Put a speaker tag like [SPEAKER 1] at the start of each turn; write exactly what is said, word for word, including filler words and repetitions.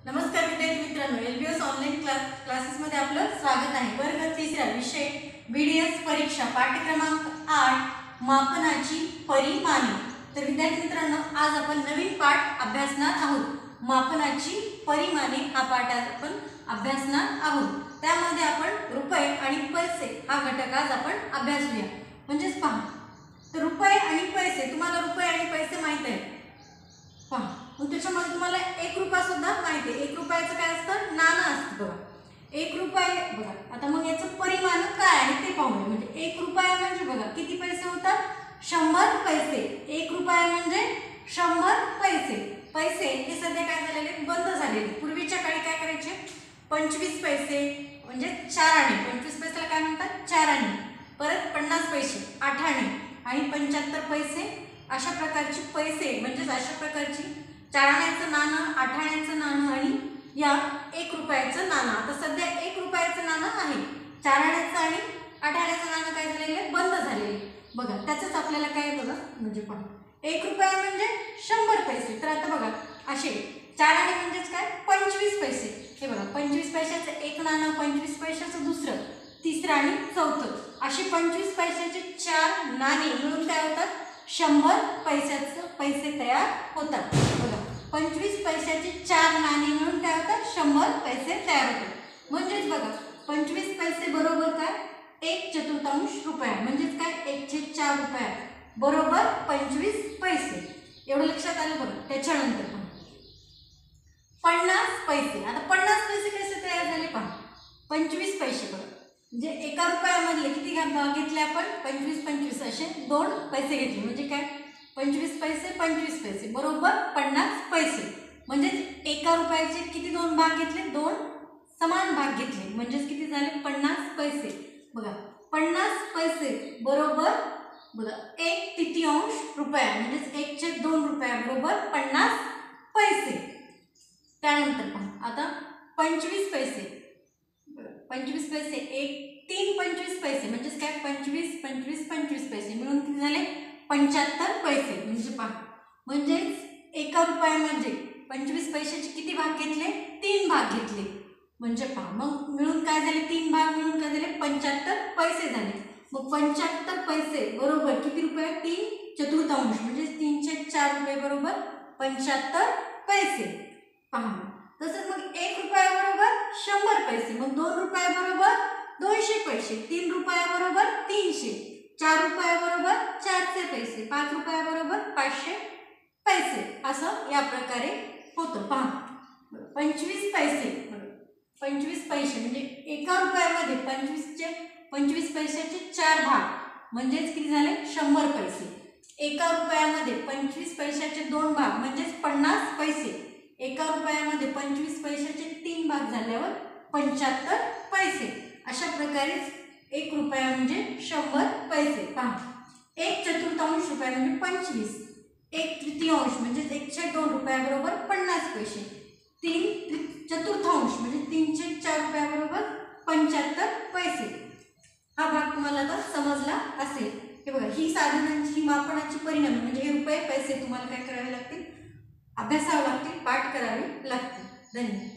[SPEAKER 1] नमस्कार विद्यार्थी मित्रांनो, एलबीएस ऑनलाईन क्लास क्लासेसमध्ये आपलं स्वागत आहे। वर्ग तिसरा विषय बीडीएस परीक्षा पाठ क्रमांक आठ मापनाची परिमाणे। तर विद्यार्थी मित्रांनो, आज आपण नवीन पाठ अभ्यासणार आहोत। मापनाची परिमाणे हा पाठ आज आपण अभ्यासणार आहोत। त्यामध्ये आपण रुपये आणि पैसे हा घटक आज आपण अभ्यासूया। म्हणजेच पहा, तर रुपये आणि पैसे, तुम्हाला रुपये आणि पैसे माहित आहे पहा, मग त्याच्यामध्ये तुम्हाला एक रुपया सुद्धा माहिती आहे। एक रुपयाचं काय असतं, नाणं असतं बघा। एक रुपये बघा, आता मग याचं परिमाण काय आहे ते पाहूया। म्हणजे एक रुपया म्हणजे बघा किती पैसे होतात, शंभर पैसे। एक रुपया म्हणजे शंभर पैसे। पैसे हे सध्या काय झालेले, बंद झालेले। पूर्वीच्या काळी काय करायचे, पंचवीस पैसे म्हणजे चार आणे, पंचवीस पैशाला काय म्हणतात, चार आणे। परत पन्नास पैसे आठ आणे आणि पंच्याहत्तर पैसे, अशा प्रकारचे पैसे म्हणजेच अशा प्रकारची चार आण्याचं नाणं, आठ आण्याचं नाणं आणि या एक रुपयाचं नाणं। आता सध्या एक रुपयाचं नाणं आहे, चार आण्याचं आणि आठ आण्याचं नाणं काय झालेले, बंद झालेले बघा। त्याचंच आपल्याला काय बघा, म्हणजे पहा एक रुपया म्हणजे शंभर पैसे। तर आता बघा असे चार आणे म्हणजेच काय, पंचवीस पैसे। हे बघा, पंचवीस पैशाचं एक नाणं, पंचवीस पैशाचं दुसरं, तिसरं आणि चौथं, असे पंचवीस पैशाचे चार नाणे मिळून काय होतात, शंभर पैशाचं पैसे तयार होतात बघा। पंचवीस पैशाचे चार नाणे मिळून काय होतात, शंभर पैसे तयार होतात। म्हणजेच बघा, पंचवीस पैसे बरोबर काय, एक चतुर्थांश रुपया, म्हणजेच काय, एकशे चार रुपया बरोबर पंचवीस पैसे। एवढं लक्षात आलं बघा। त्याच्यानंतर पन्नास पैसे। आता पन्नास पैसे कसे तयार झाले पहा, पंचवीस पैसे बघा, म्हणजे एका रुपयामधले किती भाग घेतले आपण, पंचवीस पंचवीस असे दोन पैसे घेतले। म्हणजे काय, पंचवीस पैसे पंचवीस पैसे बरोबर पन्नास पैसे। म्हणजेच एका रुपयाचे किती दोन भाग घेतले, दोन समान भाग घेतले, म्हणजेच किती झाले, पन्नास पैसे बघा। पन्नास पैसे बरोबर बघा एक तृतीयांश रुपया, म्हणजेच एकशे दोन रुपया बरोबर पन्नास पैसे। त्यानंतर पहा आता पंचवीस पैसे, पंचवीस पैसे एक तीन पंचवीस पैसे, म्हणजेच काय, पंचवीस पंचवीस पंचवीस पैसे मिळून किती झाले, पंच्याहत्तर पैसे। म्हणजे पहा, म्हणजेच एका रुपया म्हणजे पंचवीस पैशाचे किती भाग घेतले, तीन भाग घेतले। म्हणजे पहा, मग मिळून काय झाले, तीन भाग मिळून काय झाले, पंच्याहत्तर पैसे झाले। मग पंच्याहत्तर पैसे बरोबर किती रुपये, तीन चतुर्थांश, म्हणजे तीनशे चार रुपये बरोबर पंच्याहत्तर पैसे पहा। तसंच मग एक रुपया बरोबर शंभर पैसे, मग दोन रुपया बरोबर दोनशे पैसे, तीन रुपया बरोबर तीनशे, चार रुपया बरोबर चारशे पैसे, पाच रुपया बरोबर पाचशे पैसे, असं या प्रकारे होतं पहा। पंचवीस पैसे, पंचवीस पैसे म्हणजे एका रुपयामध्ये पंचवीसचे पंचवीस पैशाचे चार भाग, म्हणजेच किती झाले, शंभर पैसे। एका रुपयामध्ये पंचवीस पैशाचे दोन भाग म्हणजेच पन्नास पैसे। एका रुपयामध्ये पंचवीस पैशाचे तीन भाग झाल्यावर पंच्याहत्तर पैसे। अशा प्रकारे एक रुपया म्हणजे शंभर पैसे पहा। एक चतुर्थांश रुपया म्हणजे पंचवीस, एक तृतीयांश म्हणजेच एकशे दोन रुपया बरोबर पन्नास पैसे, तीन चतुर्थांश म्हणजे तीनशे चार रुपया बरोबर पंच्याहत्तर पैसे। हा भाग तुम्हाला आता समजला असेल। हे बघा, ही साधनांची, ही मापनाची परिणाम म्हणजे हे रुपये पैसे तुम्हाला काय करावे लागतील, अभ्यासावे लागतील, पाठ करावे लागतील। धन्यवाद।